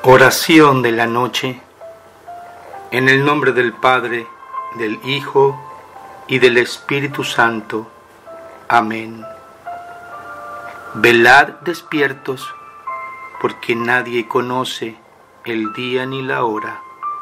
Oración de la noche. En el nombre del Padre, del Hijo y del Espíritu Santo. Amén. Velad despiertos, porque nadie conoce el día ni la hora.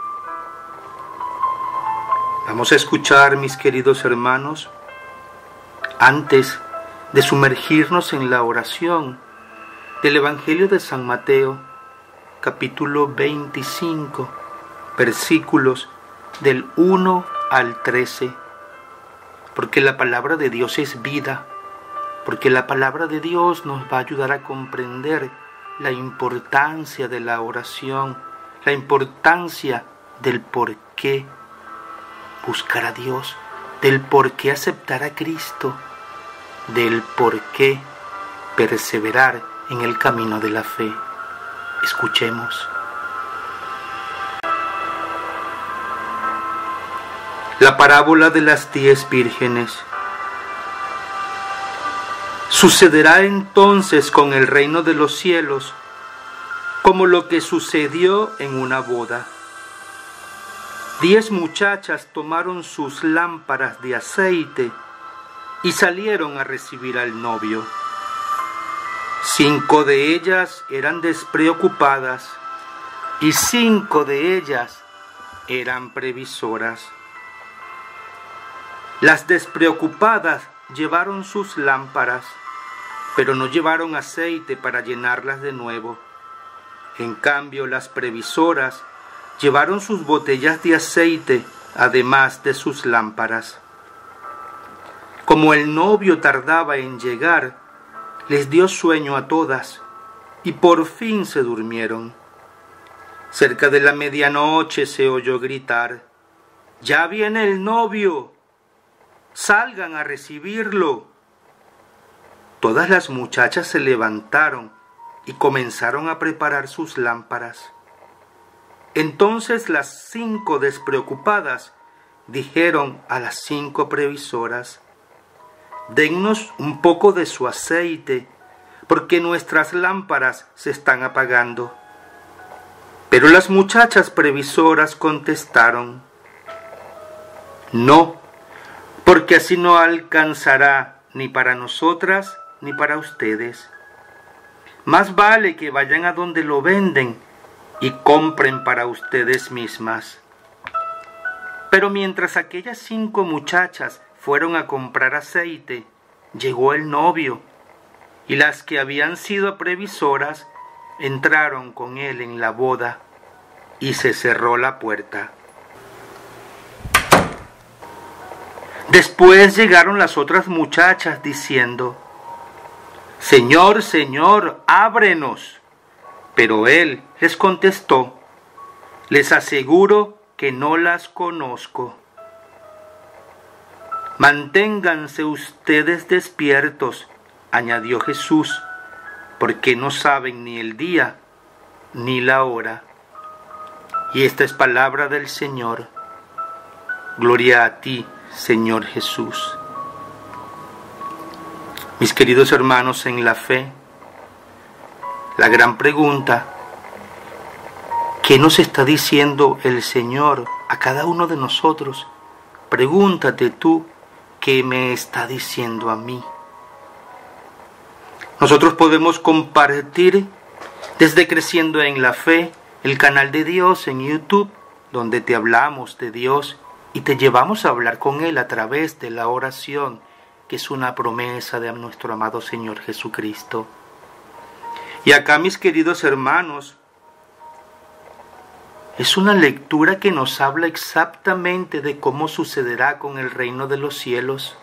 Vamos a escuchar, mis queridos hermanos, antes de sumergirnos en la oración del Evangelio de San Mateo, capítulo 25, versículos del 1 al 13, porque la palabra de Dios es vida, porque la palabra de Dios nos va a ayudar a comprender la importancia de la oración, la importancia del por qué buscar a Dios, del por qué aceptar a Cristo, del por qué perseverar en el camino de la fe. Escuchemos. La parábola de las 10 vírgenes. Sucederá entonces con el reino de los cielos como lo que sucedió en una boda. 10 muchachas tomaron sus lámparas de aceite y salieron a recibir al novio. 5 de ellas eran despreocupadas y 5 de ellas eran previsoras. Las despreocupadas llevaron sus lámparas, pero no llevaron aceite para llenarlas de nuevo. En cambio, las previsoras llevaron sus botellas de aceite, además de sus lámparas. Como el novio tardaba en llegar, les dio sueño a todas, y por fin se durmieron. Cerca de la medianoche se oyó gritar: «¡Ya viene el novio! ¡Salgan a recibirlo!». Todas las muchachas se levantaron y comenzaron a preparar sus lámparas. Entonces las 5 despreocupadas dijeron a las 5 previsoras: «Dennos un poco de su aceite, porque nuestras lámparas se están apagando». Pero las muchachas previsoras contestaron: «No, porque así no alcanzará ni para nosotras ni para ustedes. Más vale que vayan a donde lo venden y compren para ustedes mismas». Pero mientras aquellas 5 muchachas fueron a comprar aceite, llegó el novio, y las que habían sido previsoras entraron con él en la boda, y se cerró la puerta. Después llegaron las otras muchachas diciendo: «Señor, Señor, ábrenos». Pero él les contestó: «Les aseguro que no las conozco». «Manténganse ustedes despiertos», añadió Jesús, «porque no saben ni el día ni la hora». Y esta es palabra del Señor. Gloria a ti, Señor Jesús. Mis queridos hermanos en la fe, la gran pregunta: ¿qué nos está diciendo el Señor a cada uno de nosotros? Pregúntate tú, ¿qué me está diciendo a mí? Nosotros podemos compartir desde Creciendo en la Fe, el canal de Dios en YouTube, donde te hablamos de Dios y te llevamos a hablar con Él a través de la oración, que es una promesa de nuestro amado Señor Jesucristo. Y acá, mis queridos hermanos, es una lectura que nos habla exactamente de cómo sucederá con el reino de los cielos.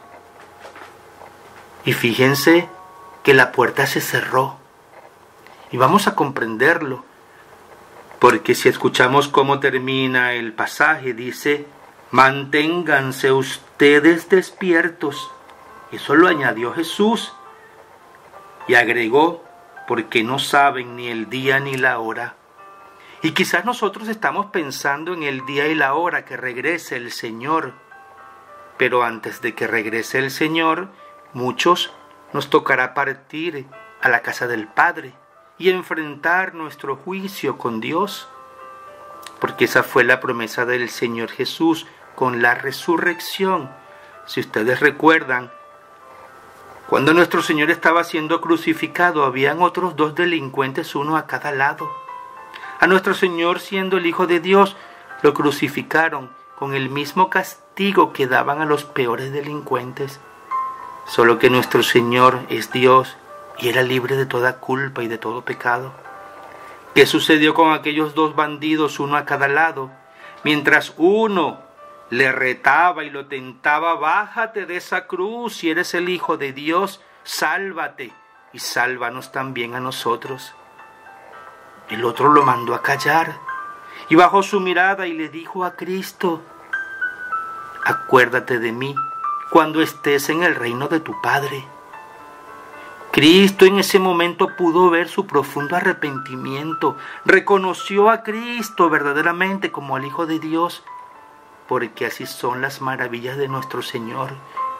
Y fíjense que la puerta se cerró. Y vamos a comprenderlo, porque si escuchamos cómo termina el pasaje, dice: «Manténganse ustedes despiertos». Eso lo añadió Jesús. Y agregó: «porque no saben ni el día ni la hora». Y quizás nosotros estamos pensando en el día y la hora que regrese el Señor. Pero antes de que regrese el Señor, muchos nos tocará partir a la casa del Padre. y enfrentar nuestro juicio con Dios. Porque esa fue la promesa del Señor Jesús con la resurrección. Si ustedes recuerdan, cuando nuestro Señor estaba siendo crucificado, habían otros 2 delincuentes, uno a cada lado. A nuestro Señor, siendo el Hijo de Dios, lo crucificaron con el mismo castigo que daban a los peores delincuentes. Solo que nuestro Señor es Dios y era libre de toda culpa y de todo pecado. ¿Qué sucedió con aquellos 2 bandidos, uno a cada lado? Mientras uno le retaba y lo tentaba: bájate de esa cruz, si eres el Hijo de Dios, sálvate y sálvanos también a nosotros. El otro lo mandó a callar y bajó su mirada y le dijo a Cristo: acuérdate de mí cuando estés en el reino de tu Padre. Cristo en ese momento pudo ver su profundo arrepentimiento, reconoció a Cristo verdaderamente como el Hijo de Dios, porque así son las maravillas de nuestro Señor.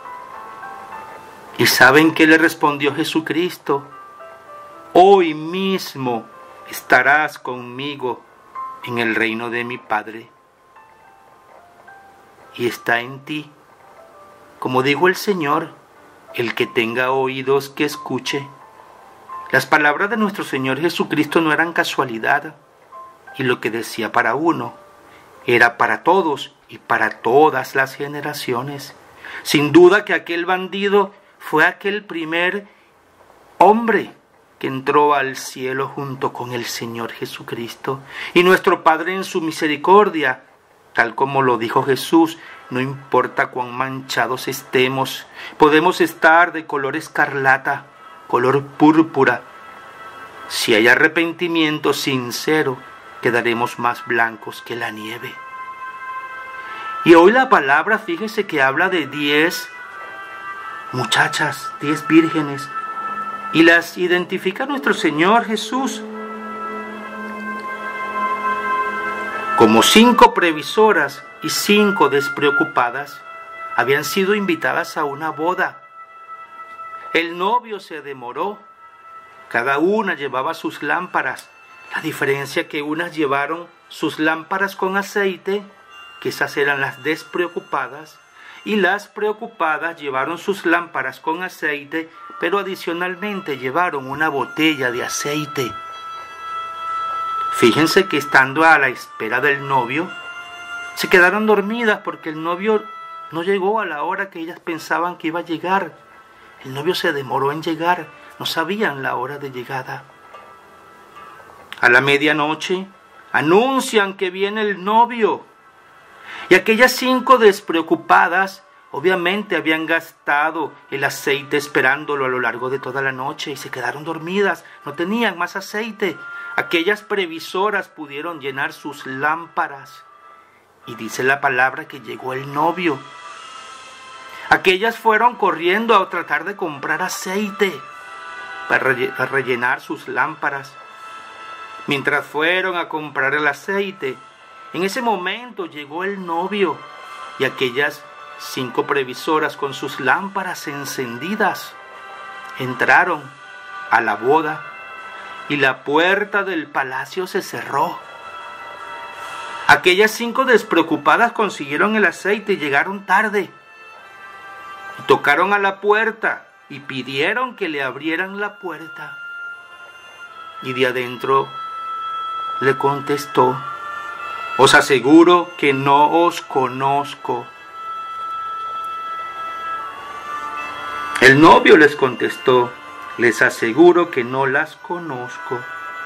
¿Y saben qué le respondió Jesucristo? Hoy mismo estarás conmigo en el reino de mi Padre. Y está en ti. Como dijo el Señor, el que tenga oídos que escuche. Las palabras de nuestro Señor Jesucristo no eran casualidad, y lo que decía para uno era para todos y para todas las generaciones. Sin duda que aquel bandido fue aquel primer hombre que entró al cielo junto con el Señor Jesucristo. Y nuestro Padre en su misericordia, tal como lo dijo Jesús, no importa cuán manchados estemos, podemos estar de color escarlata, color púrpura. Si hay arrepentimiento sincero, quedaremos más blancos que la nieve. Y hoy la palabra, fíjese que habla de 10 muchachas, 10 vírgenes, y las identifica nuestro Señor Jesús como 5 previsoras y 5 despreocupadas. Habían sido invitadas a una boda. El novio se demoró. Cada una llevaba sus lámparas. La diferencia que unas llevaron sus lámparas con aceite, que esas eran las despreocupadas, y las preocupadas llevaron sus lámparas con aceite, pero adicionalmente llevaron una botella de aceite. Fíjense que estando a la espera del novio, se quedaron dormidas porque el novio no llegó a la hora que ellas pensaban que iba a llegar. El novio se demoró en llegar, no sabían la hora de llegada. A la medianoche anuncian que viene el novio. Y aquellas 5 despreocupadas obviamente habían gastado el aceite esperándolo a lo largo de toda la noche y se quedaron dormidas, no tenían más aceite. Aquellas previsoras pudieron llenar sus lámparas. Y dice la palabra que llegó el novio. Aquellas fueron corriendo a tratar de comprar aceite para rellenar sus lámparas. Mientras fueron a comprar el aceite, en ese momento llegó el novio y aquellas 5 previsoras con sus lámparas encendidas entraron a la boda y la puerta del palacio se cerró. Aquellas 5 despreocupadas consiguieron el aceite y llegaron tarde. Y tocaron a la puerta y pidieron que le abrieran la puerta. Y de adentro le contestó: os aseguro que no os conozco. El novio les contestó: les aseguro que no las conozco.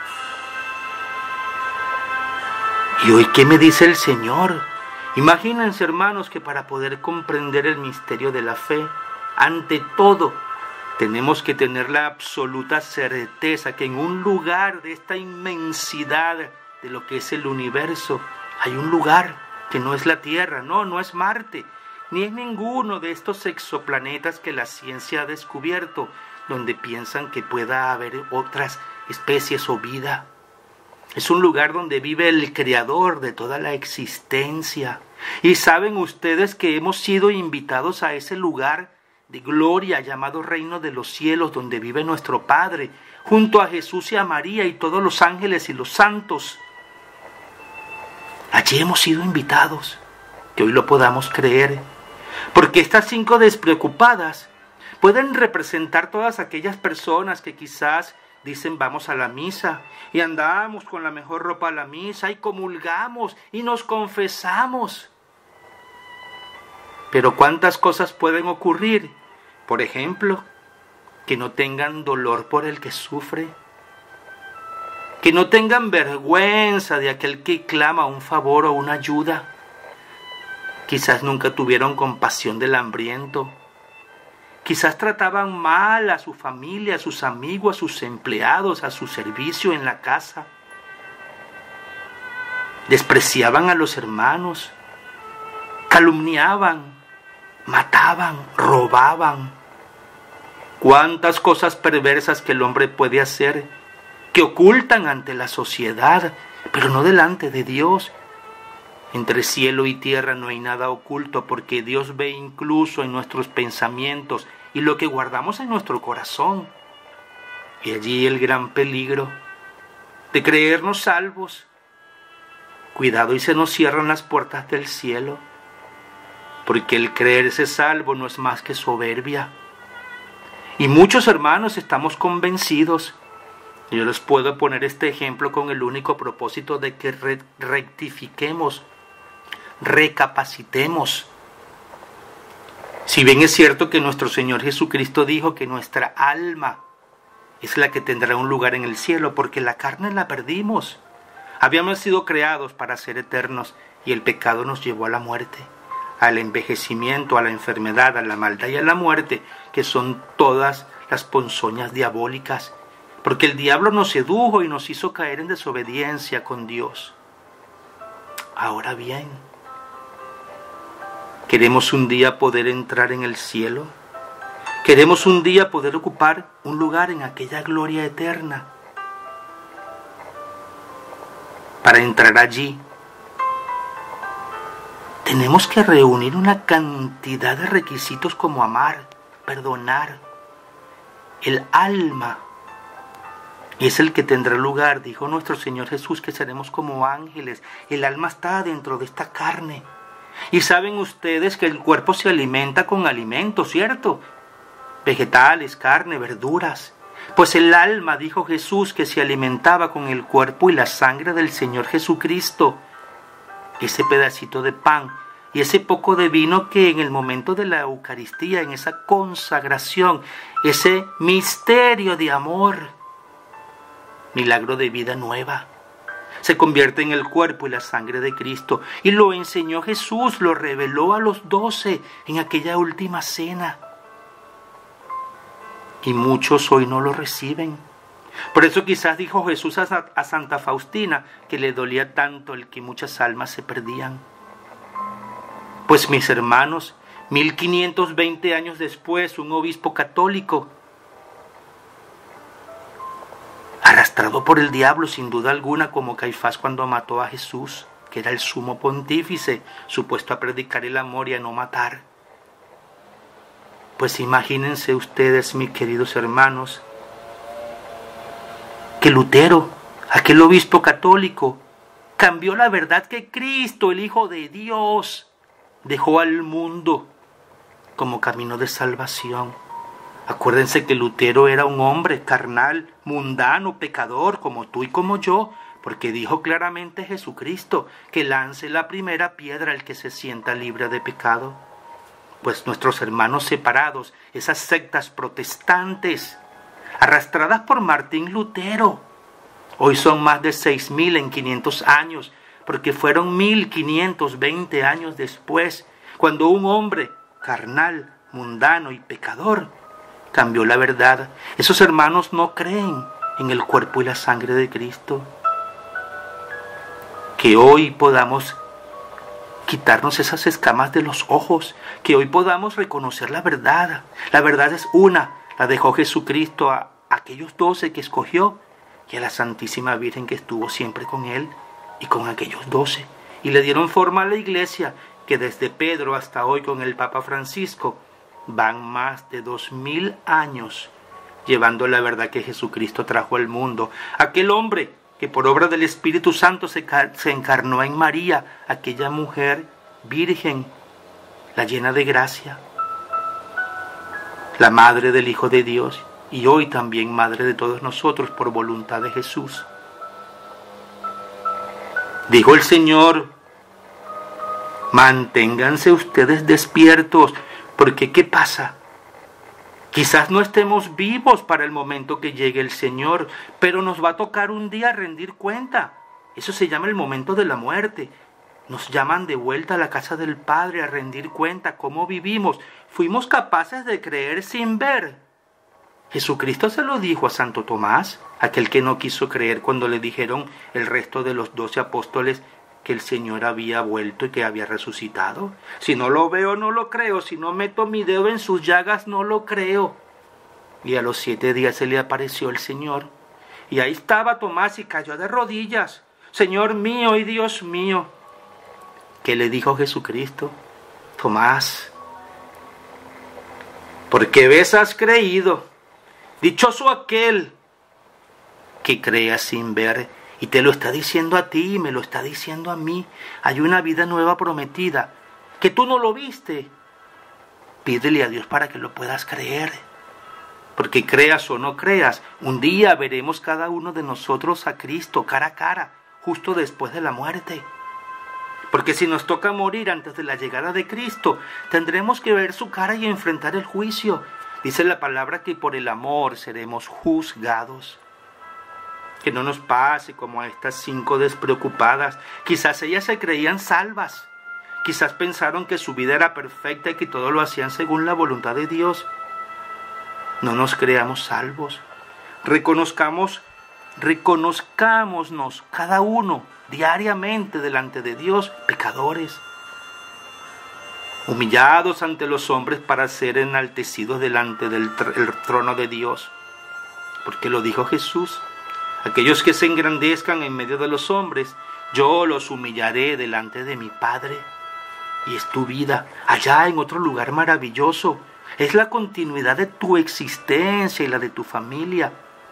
¿Y hoy qué me dice el Señor? Imagínense, hermanos, que para poder comprender el misterio de la fe, ante todo, tenemos que tener la absoluta certeza que en un lugar de esta inmensidad de lo que es el universo, hay un lugar que no es la Tierra, no es Marte, ni es ninguno de estos exoplanetas que la ciencia ha descubierto, donde piensan que pueda haber otras especies o vida. Es un lugar donde vive el Creador de toda la existencia. Y saben ustedes que hemos sido invitados a ese lugar de gloria llamado reino de los cielos, donde vive nuestro Padre, junto a Jesús y a María y todos los ángeles y los santos. Allí hemos sido invitados, que hoy lo podamos creer, porque estas 5 despreocupadas pueden representar todas aquellas personas que quizás dicen vamos a la misa y andamos con la mejor ropa a la misa y comulgamos y nos confesamos. Pero ¿cuántas cosas pueden ocurrir? Por ejemplo, que no tengan dolor por el que sufre, que no tengan vergüenza de aquel que clama un favor o una ayuda. Quizás nunca tuvieron compasión del hambriento. Quizás trataban mal a su familia, a sus amigos, a sus empleados, a su servicio en la casa. Despreciaban a los hermanos, calumniaban, mataban, robaban. Cuántas cosas perversas que el hombre puede hacer, que ocultan ante la sociedad, pero no delante de Dios. Entre cielo y tierra no hay nada oculto, porque Dios ve incluso en nuestros pensamientos y lo que guardamos en nuestro corazón. Y allí el gran peligro de creernos salvos. Cuidado y se nos cierran las puertas del cielo, porque el creerse salvo no es más que soberbia. Y muchos hermanos estamos convencidos. Yo les puedo poner este ejemplo con el único propósito de que rectifiquemos, recapacitemos. Si bien es cierto que nuestro Señor Jesucristo dijo que nuestra alma es la que tendrá un lugar en el cielo, porque la carne la perdimos. Habíamos sido creados para ser eternos y el pecado nos llevó a la muerte, al envejecimiento, a la enfermedad, a la maldad y a la muerte, que son todas las ponzoñas diabólicas, porque el diablo nos sedujo y nos hizo caer en desobediencia con Dios. Ahora bien, ¿queremos un día poder entrar en el cielo? ¿Queremos un día poder ocupar un lugar en aquella gloria eterna? Para entrar allí, tenemos que reunir una cantidad de requisitos como amar, perdonar, el alma. Y es el que tendrá lugar, dijo nuestro Señor Jesús, que seremos como ángeles. El alma está dentro de esta carne. Y saben ustedes que el cuerpo se alimenta con alimentos, ¿cierto? Vegetales, carne, verduras. Pues el alma, dijo Jesús, que se alimentaba con el cuerpo y la sangre del Señor Jesucristo. Ese pedacito de pan y ese poco de vino que en el momento de la Eucaristía, en esa consagración, ese misterio de amor, milagro de vida nueva, se convierte en el cuerpo y la sangre de Cristo. Y lo enseñó Jesús, lo reveló a los 12 en aquella última cena. Y muchos hoy no lo reciben. Por eso quizás dijo Jesús a Santa Faustina que le dolía tanto el que muchas almas se perdían. Pues mis hermanos, 1520 años después, un obispo católico, arrastrado por el diablo sin duda alguna, como Caifás cuando mató a Jesús, que era el sumo pontífice, supuesto a predicar el amor y a no matar. Pues imagínense ustedes, mis queridos hermanos, que Lutero, aquel obispo católico, cambió la verdad que Cristo, el Hijo de Dios, dejó al mundo como camino de salvación. Acuérdense que Lutero era un hombre carnal, mundano, pecador, como tú y como yo, porque dijo claramente Jesucristo que lance la primera piedra el que se sienta libre de pecado. Pues nuestros hermanos separados, esas sectas protestantes, arrastradas por Martín Lutero, hoy son más de 6.000 en 500 años, porque fueron 1520 años después, cuando un hombre carnal, mundano y pecador cambió la verdad. Esos hermanos no creen en el cuerpo y la sangre de Cristo. Que hoy podamos quitarnos esas escamas de los ojos, que hoy podamos reconocer la verdad. La verdad es una, la dejó Jesucristo a aquellos 12 que escogió y a la Santísima Virgen que estuvo siempre con él y con aquellos 12. Y le dieron forma a la iglesia que desde Pedro hasta hoy con el Papa Francisco van más de 2000 años llevando la verdad que Jesucristo trajo al mundo. Aquel hombre que por obra del Espíritu Santo se encarnó en María, aquella mujer virgen, la llena de gracia, la madre del Hijo de Dios y hoy también madre de todos nosotros por voluntad de Jesús. Dijo el Señor: manténganse ustedes despiertos, porque ¿qué pasa? Quizás no estemos vivos para el momento que llegue el Señor, pero nos va a tocar un día rendir cuenta. Eso se llama el momento de la muerte. Nos llaman de vuelta a la casa del Padre a rendir cuenta cómo vivimos. Fuimos capaces de creer sin ver. Jesucristo se lo dijo a Santo Tomás, aquel que no quiso creer cuando le dijeron el resto de los 12 apóstoles que el Señor había vuelto y que había resucitado. Si no lo veo, no lo creo. Si no meto mi dedo en sus llagas, no lo creo. Y a los 7 días se le apareció el Señor. Y ahí estaba Tomás y cayó de rodillas. Señor mío y Dios mío. ¿Qué le dijo Jesucristo? Tomás, porque ves has creído. Dichoso aquel que crea sin ver. Y te lo está diciendo a ti y me lo está diciendo a mí. Hay una vida nueva prometida que tú no lo viste. Pídele a Dios para que lo puedas creer. Porque creas o no creas, un día veremos cada uno de nosotros a Cristo cara a cara, justo después de la muerte. Porque si nos toca morir antes de la llegada de Cristo, tendremos que ver su cara y enfrentar el juicio. Dice la palabra que por el amor seremos juzgados. Que no nos pase como a estas 5 despreocupadas. Quizás ellas se creían salvas. Quizás pensaron que su vida era perfecta y que todo lo hacían según la voluntad de Dios. No nos creamos salvos. Reconozcámonos cada uno diariamente delante de Dios, pecadores, humillados ante los hombres para ser enaltecidos delante del trono de Dios. Porque lo dijo Jesús: aquellos que se engrandezcan en medio de los hombres, yo los humillaré delante de mi Padre. Y es tu vida, allá en otro lugar maravilloso. Es la continuidad de tu existencia y la de tu familia.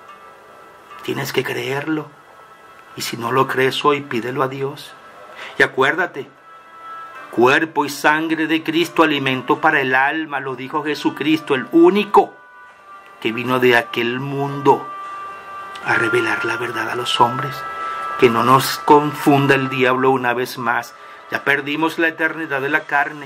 Tienes que creerlo. Y si no lo crees hoy, pídelo a Dios. Y acuérdate, cuerpo y sangre de Cristo, alimento para el alma, lo dijo Jesucristo, el único que vino de aquel mundo a revelar la verdad a los hombres. Que no nos confunda el diablo una vez más. Ya perdimos la eternidad de la carne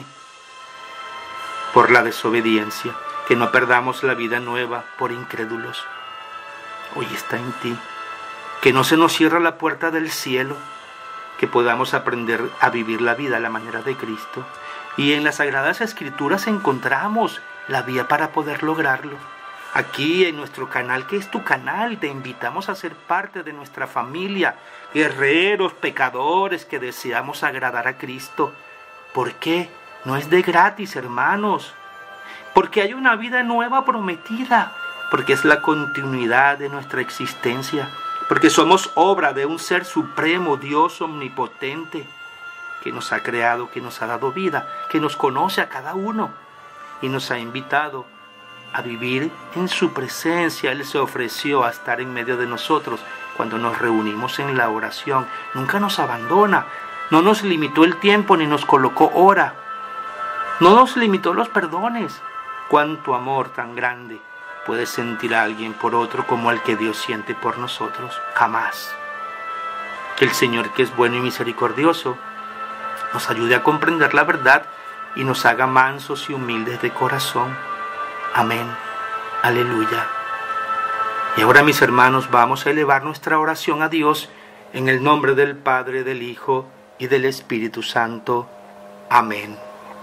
por la desobediencia. Que no perdamos la vida nueva por incrédulos. Hoy está en ti. Que no se nos cierre la puerta del cielo. Que podamos aprender a vivir la vida a la manera de Cristo. Y en las Sagradas Escrituras encontramos la vía para poder lograrlo. Aquí en nuestro canal, que es tu canal, te invitamos a ser parte de nuestra familia, guerreros, pecadores que deseamos agradar a Cristo. ¿Por qué? No es de gratis, hermanos. Porque hay una vida nueva prometida, porque es la continuidad de nuestra existencia, porque somos obra de un ser supremo, Dios omnipotente, que nos ha creado, que nos ha dado vida, que nos conoce a cada uno y nos ha invitado a vivir en su presencia. Él se ofreció a estar en medio de nosotros cuando nos reunimos en la oración. Nunca nos abandona, no nos limitó el tiempo ni nos colocó hora, no nos limitó los perdones. Cuánto amor tan grande puede sentir a alguien por otro como el que Dios siente por nosotros. Jamás. Que el Señor, que es bueno y misericordioso, nos ayude a comprender la verdad y nos haga mansos y humildes de corazón. Amén. Aleluya. Y ahora, mis hermanos, vamos a elevar nuestra oración a Dios en el nombre del Padre, del Hijo y del Espíritu Santo. Amén.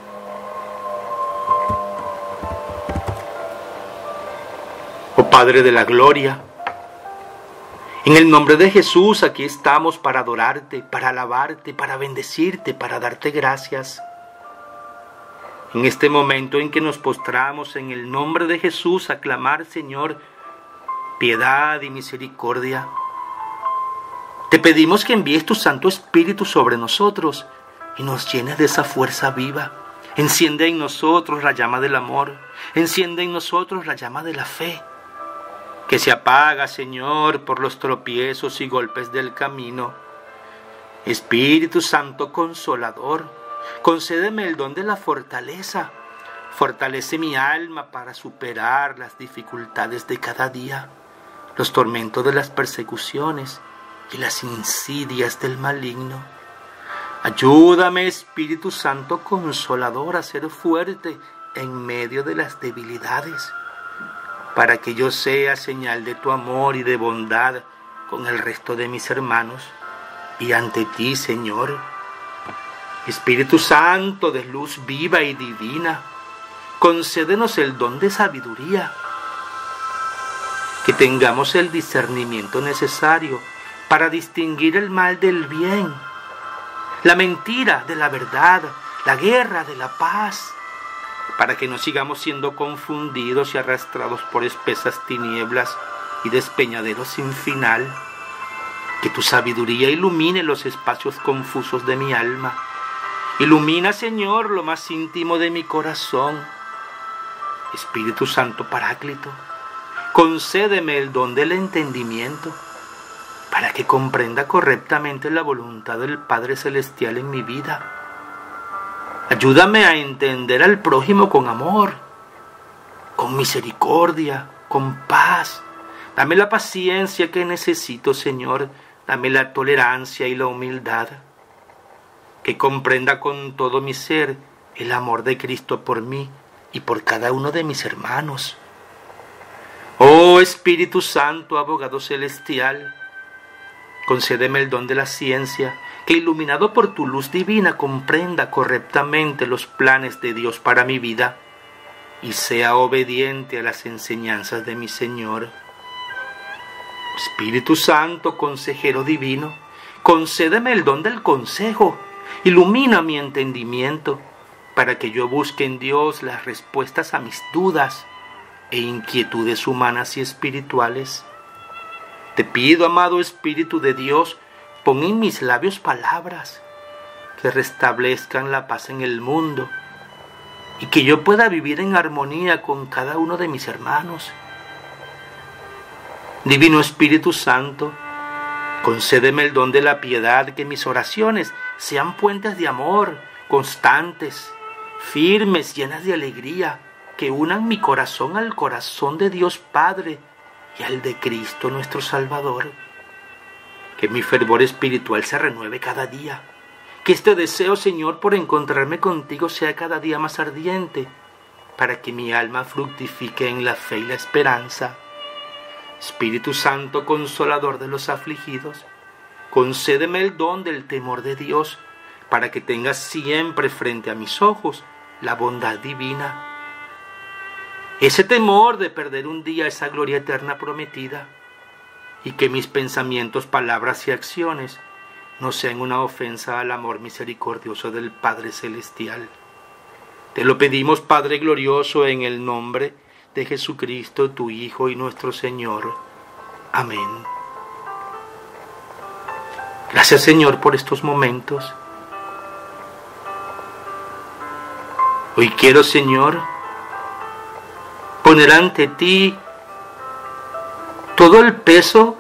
Oh Padre de la gloria, en el nombre de Jesús aquí estamos para adorarte, para alabarte, para bendecirte, para darte gracias. En este momento en que nos postramos en el nombre de Jesús a clamar, Señor, piedad y misericordia, te pedimos que envíes tu Santo Espíritu sobre nosotros y nos llenes de esa fuerza viva. Enciende en nosotros la llama del amor. Enciende en nosotros la llama de la fe, que se apaga, Señor, por los tropiezos y golpes del camino. Espíritu Santo Consolador, concédeme el don de la fortaleza. Fortalece mi alma para superar las dificultades de cada día, los tormentos de las persecuciones y las insidias del maligno. Ayúdame, Espíritu Santo Consolador, a ser fuerte en medio de las debilidades, para que yo sea señal de tu amor y de bondad con el resto de mis hermanos y ante ti, Señor. Espíritu Santo de luz viva y divina, concédenos el don de sabiduría, que tengamos el discernimiento necesario para distinguir el mal del bien, la mentira de la verdad, la guerra de la paz, para que no sigamos siendo confundidos y arrastrados por espesas tinieblas y despeñaderos sin final. Que tu sabiduría ilumine los espacios confusos de mi alma. Ilumina, Señor, lo más íntimo de mi corazón. Espíritu Santo Paráclito, concédeme el don del entendimiento, para que comprenda correctamente la voluntad del Padre Celestial en mi vida. Ayúdame a entender al prójimo con amor, con misericordia, con paz. Dame la paciencia que necesito, Señor. Dame la tolerancia y la humildad. Que comprenda con todo mi ser el amor de Cristo por mí y por cada uno de mis hermanos. Oh Espíritu Santo, abogado celestial, concédeme el don de la ciencia, que iluminado por tu luz divina comprenda correctamente los planes de Dios para mi vida y sea obediente a las enseñanzas de mi Señor. Espíritu Santo, consejero divino, concédeme el don del consejo, ilumina mi entendimiento para que yo busque en Dios las respuestas a mis dudas e inquietudes humanas y espirituales. Te pido, amado Espíritu de Dios, pon en mis labios palabras que restablezcan la paz en el mundo y que yo pueda vivir en armonía con cada uno de mis hermanos. Divino Espíritu Santo, concédeme el don de la piedad, que mis oraciones sean puentes de amor, constantes, firmes, llenas de alegría, que unan mi corazón al corazón de Dios Padre y al de Cristo nuestro Salvador. Que mi fervor espiritual se renueve cada día. Que este deseo, Señor, por encontrarme contigo sea cada día más ardiente, para que mi alma fructifique en la fe y la esperanza. Espíritu Santo, consolador de los afligidos, concédeme el don del temor de Dios, para que tenga siempre frente a mis ojos la bondad divina. Ese temor de perder un día esa gloria eterna prometida, y que mis pensamientos, palabras y acciones no sean una ofensa al amor misericordioso del Padre Celestial. Te lo pedimos, Padre glorioso, en el nombre de Jesucristo, tu Hijo y nuestro Señor. Amén. Gracias, Señor, por estos momentos. Hoy quiero, Señor, poner ante ti todo el peso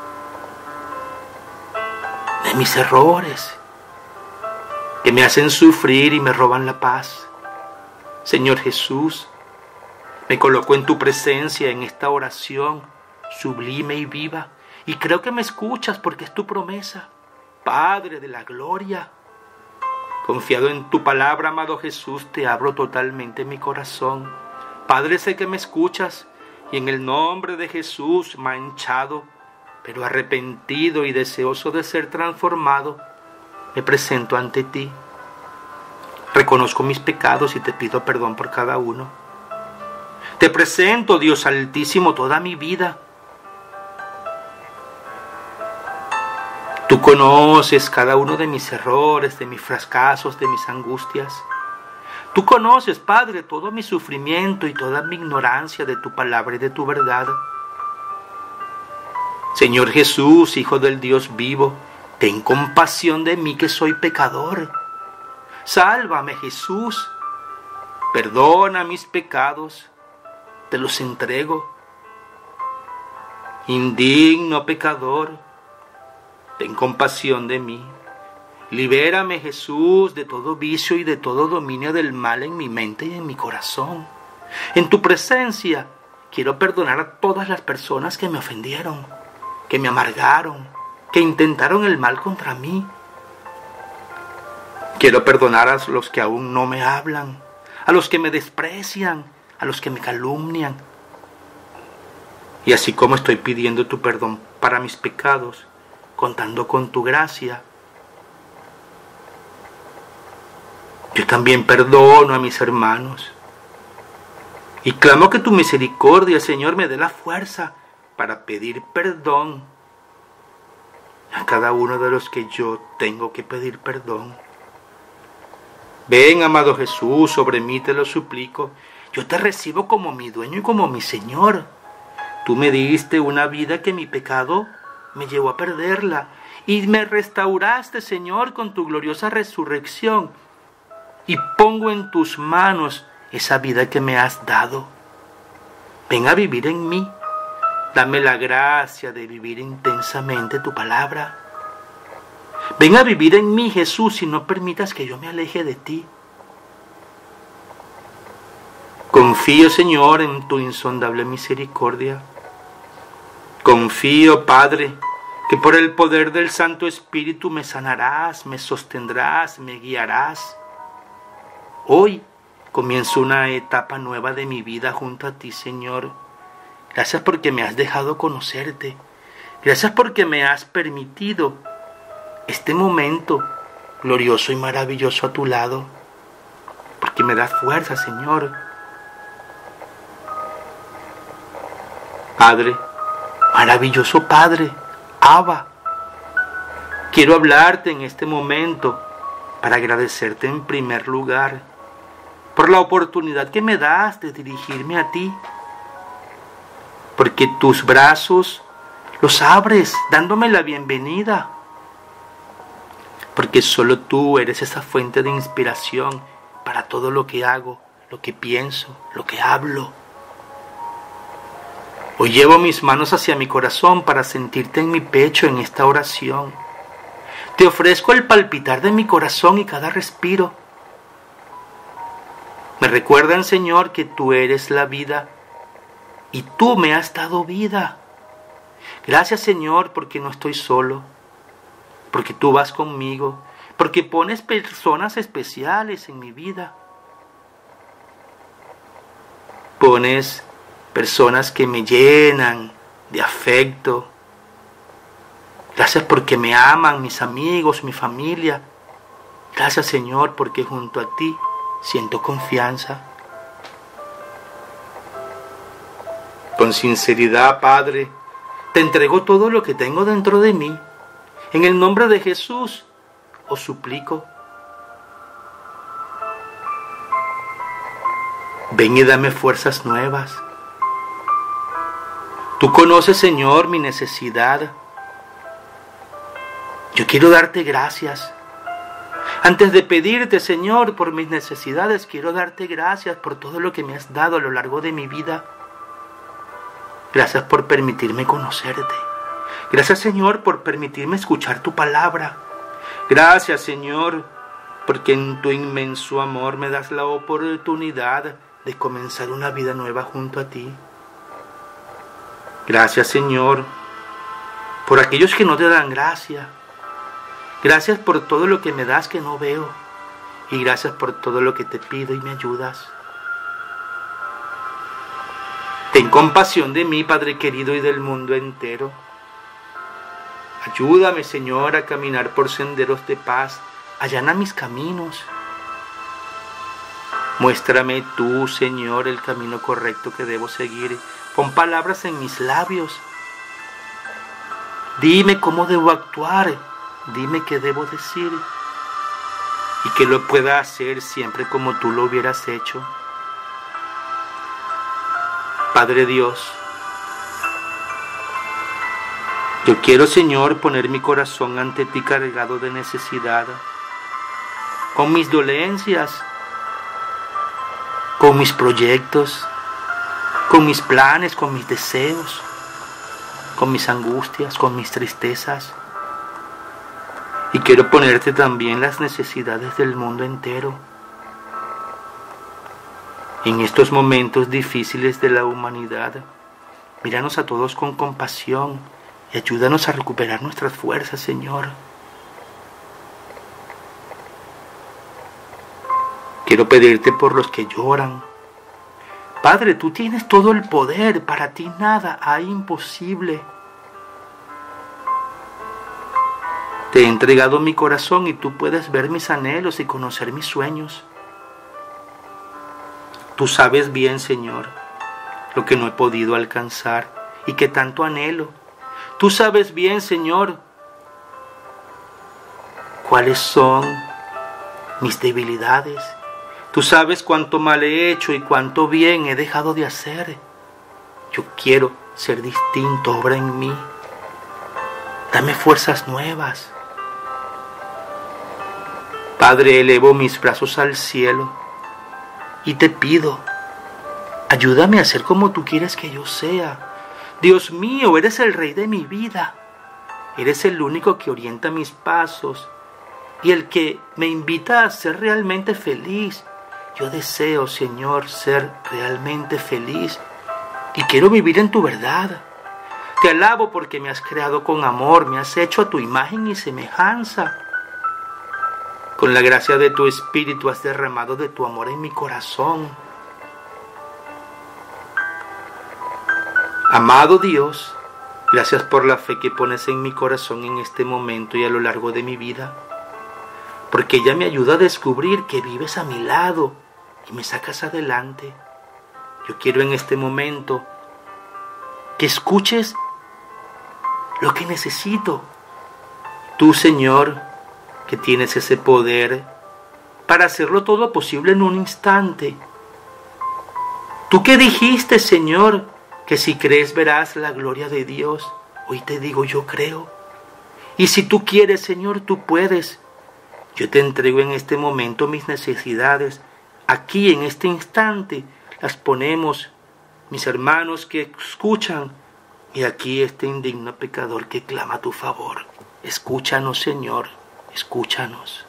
de mis errores que me hacen sufrir y me roban la paz. Señor Jesús, me coloco en tu presencia en esta oración sublime y viva, y creo que me escuchas porque es tu promesa. Padre de la gloria, confiado en tu palabra, amado Jesús, te abro totalmente mi corazón. Padre, sé que me escuchas, y en el nombre de Jesús, manchado, pero arrepentido y deseoso de ser transformado, me presento ante ti. Reconozco mis pecados y te pido perdón por cada uno. Te presento, Dios Altísimo, toda mi vida. Tú conoces cada uno de mis errores, de mis fracasos, de mis angustias. Tú conoces, Padre, todo mi sufrimiento y toda mi ignorancia de tu palabra y de tu verdad. Señor Jesús, Hijo del Dios vivo, ten compasión de mí que soy pecador. Sálvame, Jesús, Perdona mis pecados, te los entrego. Indigno pecador, ten compasión de mí. Libérame, Jesús, de todo vicio y de todo dominio del mal en mi mente y en mi corazón. En tu presencia quiero perdonar a todas las personas que me ofendieron, que me amargaron, que intentaron el mal contra mí. Quiero perdonar a los que aún no me hablan, a los que me desprecian, a los que me calumnian. Y así como estoy pidiendo tu perdón para mis pecados, contando con tu gracia, yo también perdono a mis hermanos. Y clamo que tu misericordia, Señor, me dé la fuerza para pedir perdón a cada uno de los que yo tengo que pedir perdón. Ven, amado Jesús, sobre mí te lo suplico. Yo te recibo como mi dueño y como mi Señor. Tú me diste una vida que mi pecado me llevó a perderla. Y me restauraste, Señor, con tu gloriosa resurrección. Y pongo en tus manos esa vida que me has dado. Ven a vivir en mí. Dame la gracia de vivir intensamente tu palabra. Ven a vivir en mí, Jesús, y no permitas que yo me aleje de ti. Confío, Señor, en tu insondable misericordia. Confío, Padre, que por el poder del Santo Espíritu me sanarás, me sostendrás, me guiarás. Hoy comienzo una etapa nueva de mi vida junto a ti, Señor. Gracias porque me has dejado conocerte. Gracias porque me has permitido este momento glorioso y maravilloso a tu lado. Porque me das fuerza, Señor. Padre, maravilloso Padre, Abba, quiero hablarte en este momento para agradecerte en primer lugar por la oportunidad que me das de dirigirme a ti, porque tus brazos los abres dándome la bienvenida, porque solo tú eres esa fuente de inspiración para todo lo que hago, lo que pienso, lo que hablo. Hoy llevo mis manos hacia mi corazón para sentirte en mi pecho en esta oración. Te ofrezco el palpitar de mi corazón y cada respiro. Me recuerdan, Señor, que tú eres la vida y tú me has dado vida. Gracias, Señor, porque no estoy solo, porque tú vas conmigo, porque pones personas especiales en mi vida. Pones personas que me llenan de afecto. Gracias porque me aman mis amigos, mi familia. Gracias, Señor, porque junto a ti siento confianza. Con sinceridad, Padre, te entrego todo lo que tengo dentro de mí. En el nombre de Jesús os suplico. Ven y dame fuerzas nuevas. Tú conoces, Señor, mi necesidad. Yo quiero darte gracias. Antes de pedirte, Señor, por mis necesidades, quiero darte gracias por todo lo que me has dado a lo largo de mi vida. Gracias por permitirme conocerte. Gracias, Señor, por permitirme escuchar tu palabra. Gracias, Señor, porque en tu inmenso amor me das la oportunidad de comenzar una vida nueva junto a ti. Gracias, Señor, por aquellos que no te dan gracia. Gracias por todo lo que me das que no veo. Y gracias por todo lo que te pido y me ayudas. Ten compasión de mí, Padre querido, y del mundo entero. Ayúdame, Señor, a caminar por senderos de paz. Allana mis caminos. Muéstrame tú, Señor, el camino correcto que debo seguir. Pon palabras en mis labios. Dime cómo debo actuar. Dime qué debo decir. Y que lo pueda hacer siempre como tú lo hubieras hecho. Padre Dios, yo quiero, Señor, poner mi corazón ante ti cargado de necesidad, con mis dolencias, con mis proyectos, con mis planes, con mis deseos, con mis angustias, con mis tristezas. Y quiero ponerte también las necesidades del mundo entero. En estos momentos difíciles de la humanidad, míranos a todos con compasión y ayúdanos a recuperar nuestras fuerzas, Señor. Quiero pedirte por los que lloran. Padre, tú tienes todo el poder, para ti nada hay imposible. Te he entregado mi corazón y tú puedes ver mis anhelos y conocer mis sueños. Tú sabes bien, Señor, lo que no he podido alcanzar y que tanto anhelo. Tú sabes bien, Señor, cuáles son mis debilidades. Tú sabes cuánto mal he hecho y cuánto bien he dejado de hacer. Yo quiero ser distinto, obra en mí. Dame fuerzas nuevas. Padre, elevo mis brazos al cielo y te pido, ayúdame a ser como tú quieres que yo sea. Dios mío, eres el Rey de mi vida. Eres el único que orienta mis pasos y el que me invita a ser realmente feliz. Yo deseo, Señor, ser realmente feliz y quiero vivir en tu verdad. Te alabo porque me has creado con amor, me has hecho a tu imagen y semejanza. Con la gracia de tu Espíritu has derramado de tu amor en mi corazón. Amado Dios, gracias por la fe que pones en mi corazón en este momento y a lo largo de mi vida, porque ella me ayuda a descubrir que vives a mi lado y me sacas adelante. Yo quiero en este momento que escuches lo que necesito. Tú, Señor, que tienes ese poder para hacerlo todo posible en un instante. Tú que dijiste, Señor, que si crees verás la gloria de Dios. Hoy te digo, yo creo. Y si tú quieres, Señor, tú puedes. Yo te entrego en este momento mis necesidades. Aquí, en este instante, las ponemos, mis hermanos que escuchan. Y aquí este indigno pecador que clama a tu favor. Escúchanos, Señor, escúchanos.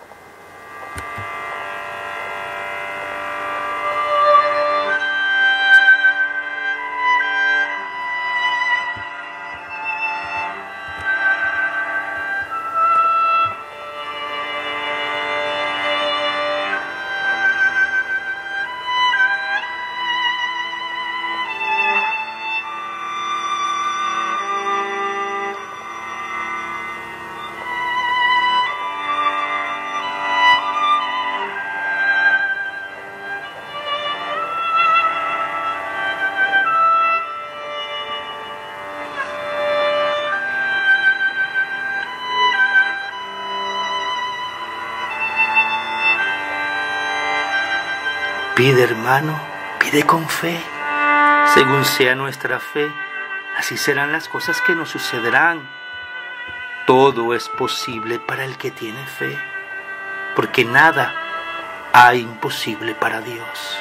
Pide, hermano, pide con fe. Según sea nuestra fe, así serán las cosas que nos sucederán. Todo es posible para el que tiene fe, porque nada hay imposible para Dios.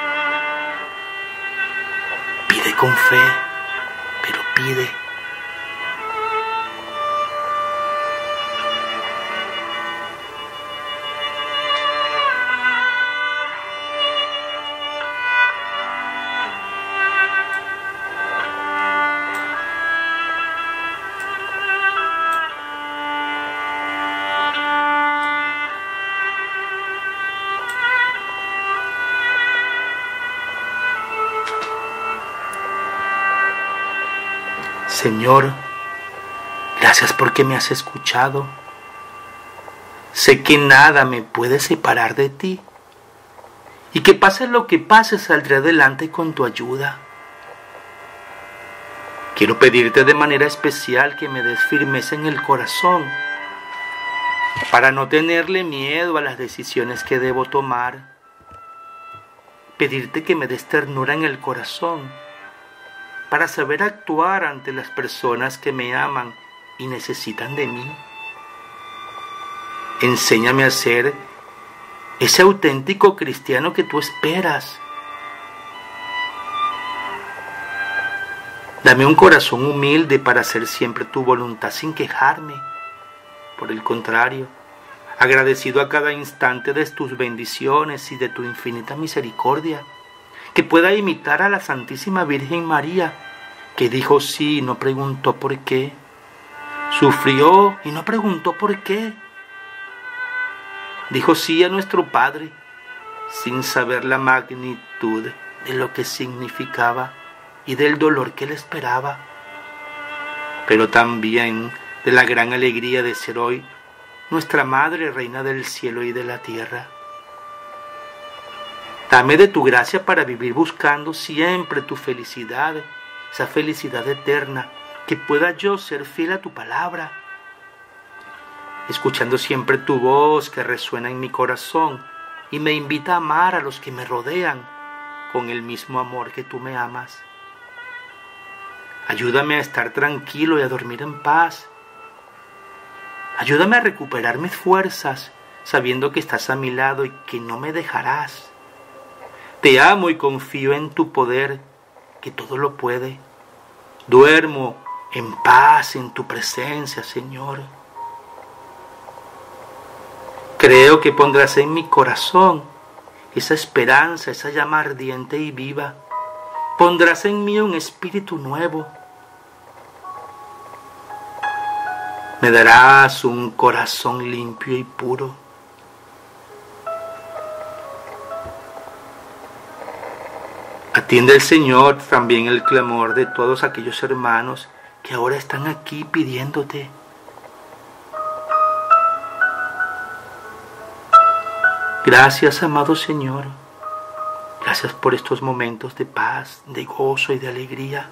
Pide con fe, pero pide. Señor, gracias porque me has escuchado. Sé que nada me puede separar de ti y que pase lo que pase saldré adelante con tu ayuda. Quiero pedirte de manera especial que me des firmeza en el corazón para no tenerle miedo a las decisiones que debo tomar. Pedirte que me des ternura en el corazón para saber actuar ante las personas que me aman y necesitan de mí. Enséñame a ser ese auténtico cristiano que tú esperas. Dame un corazón humilde para hacer siempre tu voluntad sin quejarme. Por el contrario, agradecido a cada instante de tus bendiciones y de tu infinita misericordia, que pueda imitar a la Santísima Virgen María, que dijo sí y no preguntó por qué, sufrió y no preguntó por qué, dijo sí a nuestro Padre, sin saber la magnitud de lo que significaba y del dolor que le esperaba, pero también de la gran alegría de ser hoy nuestra Madre, Reina del cielo y de la tierra. Dame de tu gracia para vivir buscando siempre tu felicidad, esa felicidad eterna, que pueda yo ser fiel a tu palabra, escuchando siempre tu voz que resuena en mi corazón y me invita a amar a los que me rodean con el mismo amor que tú me amas. Ayúdame a estar tranquilo y a dormir en paz. Ayúdame a recuperar mis fuerzas, sabiendo que estás a mi lado y que no me dejarás. Te amo y confío en tu poder, que todo lo puede. Duermo en paz en tu presencia, Señor. Creo que pondrás en mi corazón esa esperanza, esa llama ardiente y viva. Pondrás en mí un espíritu nuevo. Me darás un corazón limpio y puro. Atiende el Señor también el clamor de todos aquellos hermanos que ahora están aquí pidiéndote. Gracias, amado Señor. Gracias por estos momentos de paz, de gozo y de alegría.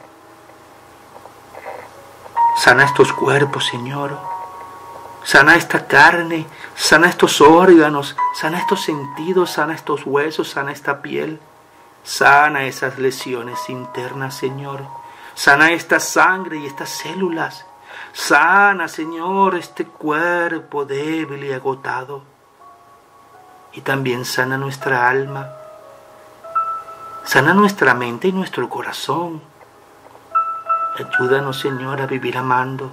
Sana estos cuerpos, Señor. Sana esta carne, sana estos órganos, sana estos sentidos, sana estos huesos, sana esta piel. Sana esas lesiones internas, Señor. Sana esta sangre y estas células. Sana, Señor, este cuerpo débil y agotado. Y también sana nuestra alma. Sana nuestra mente y nuestro corazón. Ayúdanos, Señor, a vivir amando.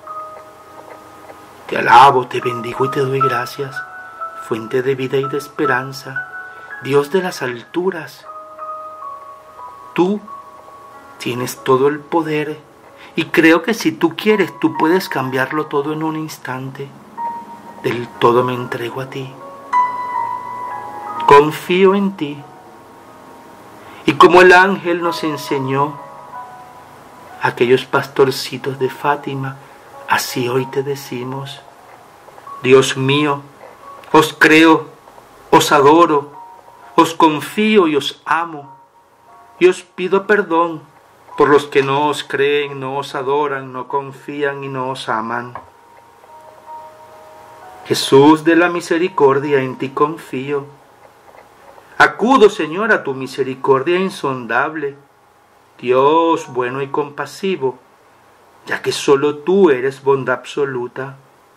Te alabo, te bendigo y te doy gracias, fuente de vida y de esperanza, Dios de las alturas. Tú tienes todo el poder y creo que si tú quieres, tú puedes cambiarlo todo en un instante. Del todo me entrego a ti. Confío en ti. Y como el ángel nos enseñó, aquellos pastorcitos de Fátima, así hoy te decimos: Dios mío, os creo, os adoro, os confío y os amo, y os pido perdón por los que no os creen, no os adoran, no confían y no os aman. Jesús de la misericordia, en ti confío. Acudo, Señor, a tu misericordia insondable, Dios bueno y compasivo, ya que solo tú eres bondad absoluta.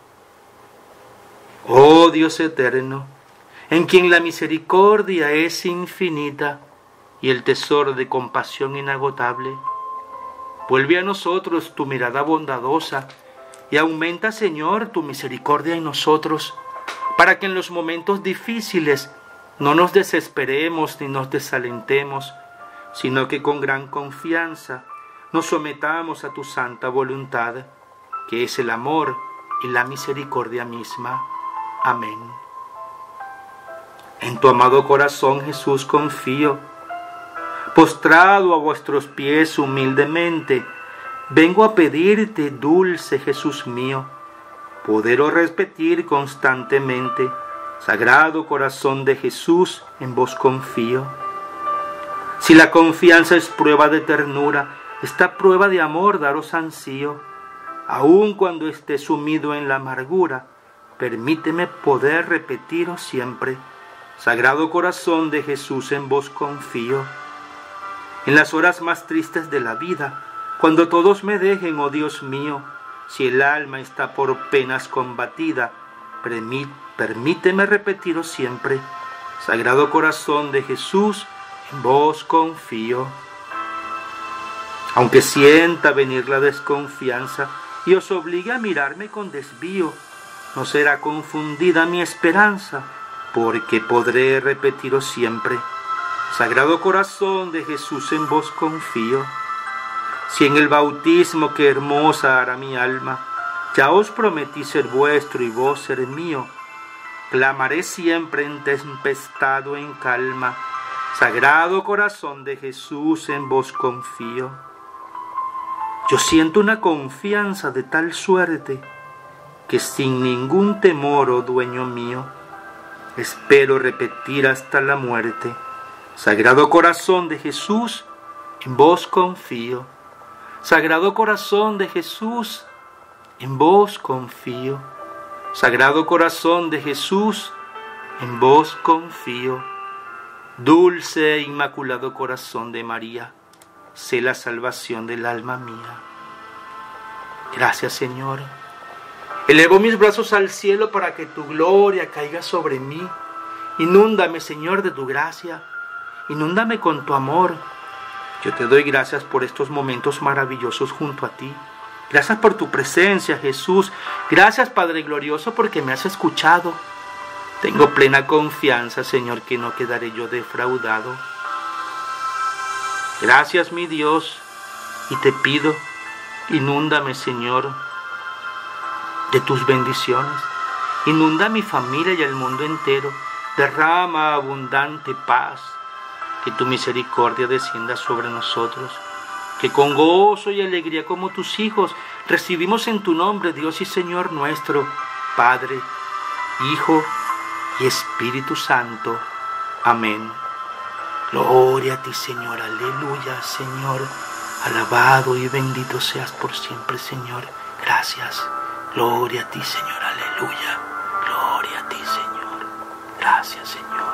Oh Dios eterno, en quien la misericordia es infinita y el tesoro de compasión inagotable, vuelve a nosotros tu mirada bondadosa y aumenta, Señor, tu misericordia en nosotros, para que en los momentos difíciles no nos desesperemos ni nos desalentemos, sino que con gran confianza nos sometamos a tu santa voluntad, que es el amor y la misericordia misma. Amén. En tu amado corazón, Jesús, confío. Postrado a vuestros pies humildemente, vengo a pedirte, dulce Jesús mío, poder o repetir constantemente: Sagrado corazón de Jesús, en vos confío. Si la confianza es prueba de ternura, esta prueba de amor daros ansío. Aun cuando esté sumido en la amargura, permíteme poder repetiros siempre: Sagrado corazón de Jesús, en vos confío. En las horas más tristes de la vida, cuando todos me dejen, oh Dios mío, si el alma está por penas combatida, permíteme repetiros siempre: Sagrado Corazón de Jesús, en vos confío. Aunque sienta venir la desconfianza y os obligue a mirarme con desvío, no será confundida mi esperanza, porque podré repetiros siempre: Sagrado Corazón de Jesús, en vos confío. Si en el bautismo que hermosa hará mi alma, ya os prometí ser vuestro y vos ser mío, clamaré siempre en tempestad o en calma: Sagrado Corazón de Jesús, en vos confío. Yo siento una confianza de tal suerte que sin ningún temor, oh dueño mío, espero repetir hasta la muerte: Sagrado Corazón de Jesús, en vos confío. Sagrado Corazón de Jesús, en vos confío. Sagrado Corazón de Jesús, en vos confío. Dulce e inmaculado Corazón de María, sé la salvación del alma mía. Gracias, Señor. Elevo mis brazos al cielo para que tu gloria caiga sobre mí. Inúndame, Señor, de tu gracia. Inúndame con tu amor. Yo te doy gracias por estos momentos maravillosos junto a ti. Gracias por tu presencia, Jesús. Gracias, Padre glorioso, porque me has escuchado. Tengo plena confianza, Señor, que no quedaré yo defraudado. Gracias, mi Dios, y te pido, inúndame, Señor, de tus bendiciones. Inunda a mi familia y al mundo entero. Derrama abundante paz. Que tu misericordia descienda sobre nosotros. Que con gozo y alegría como tus hijos recibimos en tu nombre, Dios y Señor nuestro, Padre, Hijo y Espíritu Santo. Amén. Gloria a ti, Señor. Aleluya, Señor. Alabado y bendito seas por siempre, Señor. Gracias. Gloria a ti, Señor. Aleluya. Gloria a ti, Señor. Gracias, Señor.